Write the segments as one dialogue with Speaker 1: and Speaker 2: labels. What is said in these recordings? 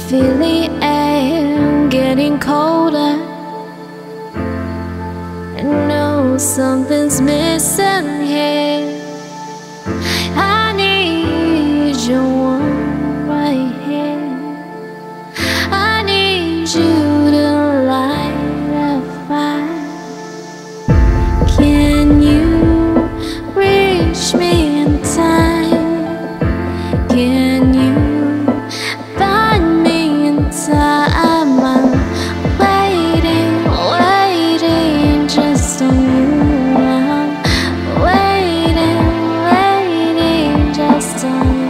Speaker 1: feel the air getting colder. I know something's missing here. I need your warmth right here. I need you to light a fire. Can you reach me in time? Can you find me in time? I'm waiting, waiting just on you. I'm waiting, waiting just on you.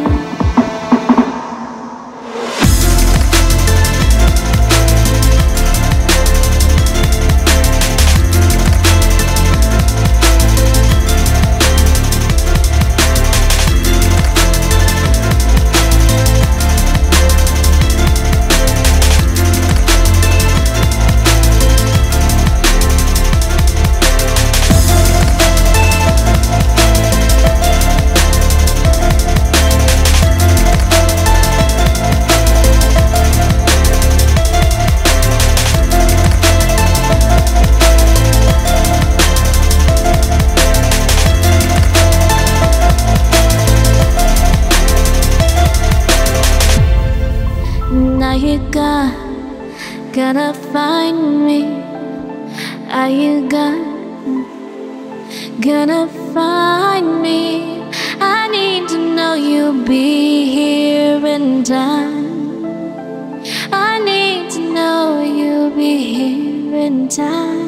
Speaker 1: Now you gonna find me. Are you gonna find me? I need to know you'll be here in time. I need to know you'll be here in time.